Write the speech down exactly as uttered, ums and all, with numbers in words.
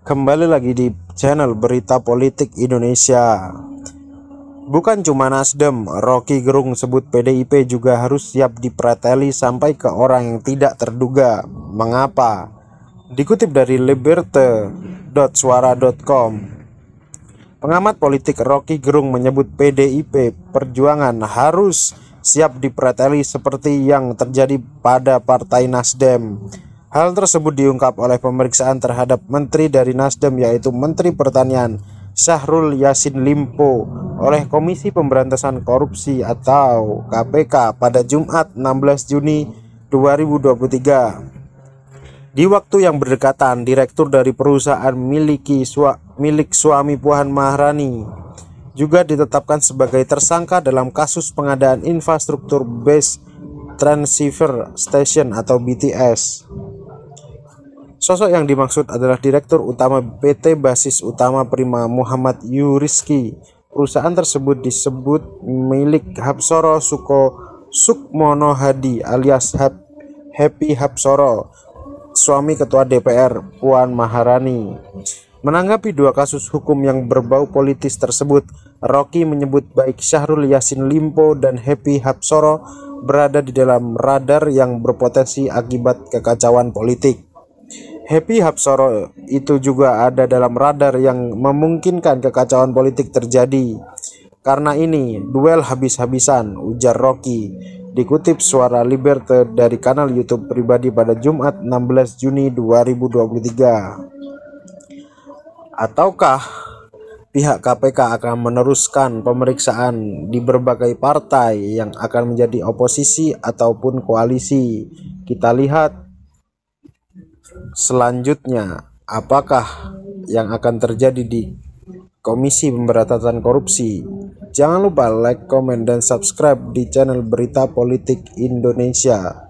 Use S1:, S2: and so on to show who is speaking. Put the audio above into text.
S1: Kembali lagi di channel Berita Politik Indonesia. Bukan cuma Nasdem, Rocky Gerung sebut P D I P juga harus siap dipreteli sampai ke orang yang tidak terduga. Mengapa? Dikutip dari liberte dot suara dot com, pengamat politik Rocky Gerung menyebut P D I P Perjuangan harus siap dipreteli seperti yang terjadi pada Partai Nasdem. Hal tersebut diungkap oleh pemeriksaan terhadap Menteri dari Nasdem, yaitu Menteri Pertanian Syahrul Yassin Limpo oleh Komisi Pemberantasan Korupsi atau K P K pada Jumat enam belas Juni dua ribu dua puluh tiga. Di waktu yang berdekatan, direktur dari perusahaan miliki sua, milik suami Puan Maharani juga ditetapkan sebagai tersangka dalam kasus pengadaan infrastruktur base transceiver station atau B T S. Sosok yang dimaksud adalah Direktur Utama P T Basis Utama Prima Muhammad Yuriski. Perusahaan tersebut disebut milik Hapsoro Suko Sukmono Hadi alias Happy Hapsoro, suami Ketua D P R Puan Maharani. Menanggapi dua kasus hukum yang berbau politis tersebut, Rocky menyebut baik Syahrul Yassin Limpo dan Happy Hapsoro berada di dalam radar yang berpotensi akibat kekacauan politik. Happy Hapsoro itu juga ada dalam radar yang memungkinkan kekacauan politik terjadi. Karena ini duel habis-habisan, ujar Rocky. Dikutip Suara Liberte dari kanal YouTube pribadi pada Jumat enam belas Juni dua ribu dua puluh tiga. Ataukah pihak K P K akan meneruskan pemeriksaan di berbagai partai yang akan menjadi oposisi ataupun koalisi? Kita lihat selanjutnya apakah yang akan terjadi di Komisi Pemberantasan Korupsi. Jangan lupa like, komen, dan subscribe di channel Berita Politik Indonesia.